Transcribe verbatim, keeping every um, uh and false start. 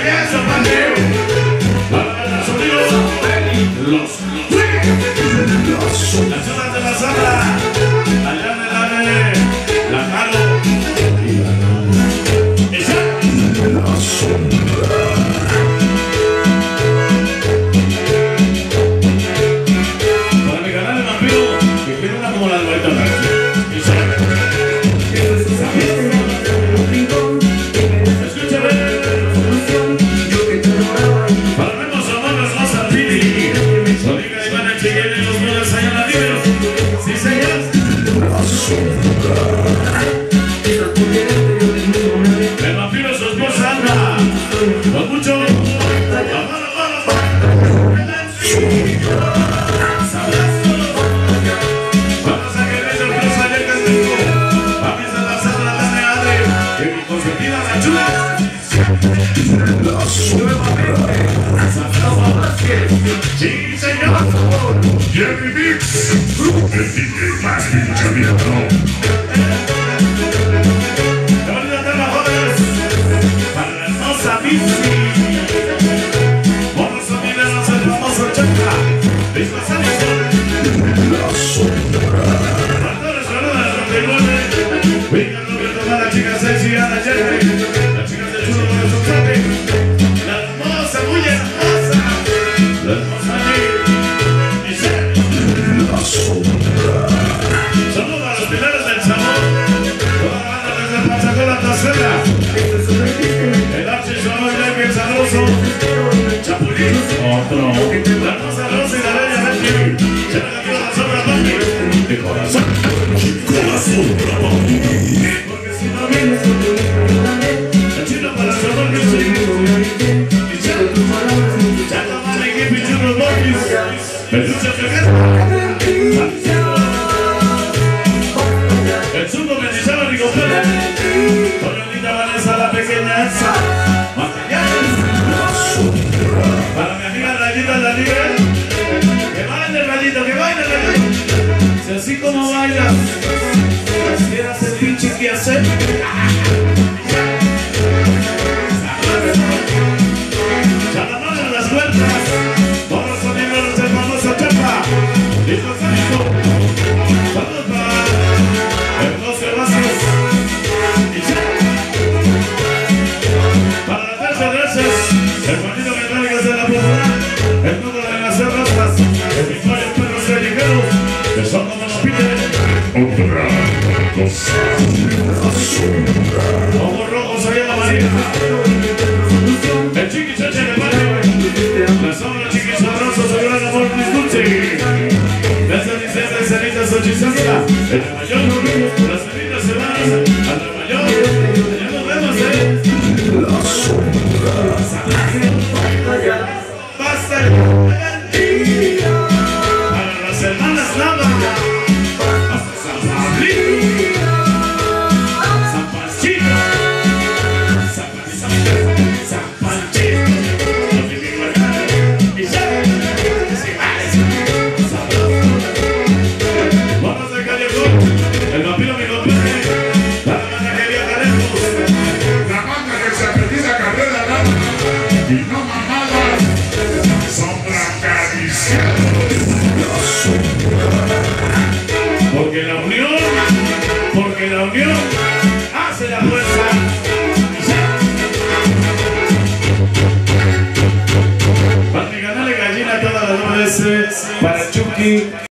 eso, Mateo. Para los sonidos, los las zonas de la sala. Allá en el área, la Caro y la Nana. Esa la sombra. Para mi canal de vampiro, que quiero una como la de Baita Taxi. El vampiro su esposa anda con mucho vamos a querer sorpresa ya que tengo vamos a lanzar la lana de Adre que mi consentida la chula la sombra sí señor Jerry Mix el D J más pinchamiento. Vamos a mirarnos al famoso Chacra. La sombra. Cuando saluda a treinta y nueve. Venga, no quiero tomar la chica sexy a la Jerry. La chica de chulo con el socape. La hermosa, muy hermosa. La hermosa Jerry. La sombra. Saluda a los pilares del sabor. Toda la banda desde el Pachacola Trasera. El Archie Sonora bien sabroso. Chapulín. Otro. La hermosa Rosa y la bella Betty. Se me la quiero la sombra Bambi. De corazón. Con la sombra Bambi. Porque si no vienes el chino para su amor que soy. Y ya. Ya toma mi equipo y churros Bambis. Me escucha fregata. El zumbo me echaba mi completo. Con la linda Vanessa la pequeña Elsa. Para mi amiga Rayita la libre. Que baile Rayito, que baile Rayito. Si así como baila, quisieras el pinche que hacer. Chalamán en las puertas. Todos los sonidos del famoso Chapa. Listo, listo. Vamos para el doce Vázquez. Y ya. Para las terceras gracias. El sonido mecánicas de la popular. El número de las cerrosas. El victorio de perros callejeros. Que son como nos piden. Otra cosa. La sombra. Ojos rojos allá en la marina. El chiqui chache de barrio. La sombra chiqui sabroso. Su gran amor disdulce. Las cenicetas cenitas ochizanza. El mayor. Las cenitas se van. Al mayor. Ya nos vemos, eh. La sombra. Basta el mentira. Para las hermanas Nava. Hasta San Pablito. San Panchito. San Panchito. San Panchito. Y ya. Vamos al callejón. El vampiro mi compadre. La banda que viaja lejos. La banda que se aprendió la carrera nada. Y no mamadas. Sombra acariciando. La sombra. Porque la unión, porque la unión hace la fuerza. Para mi canal de gallina todas las veces. Para Chucky.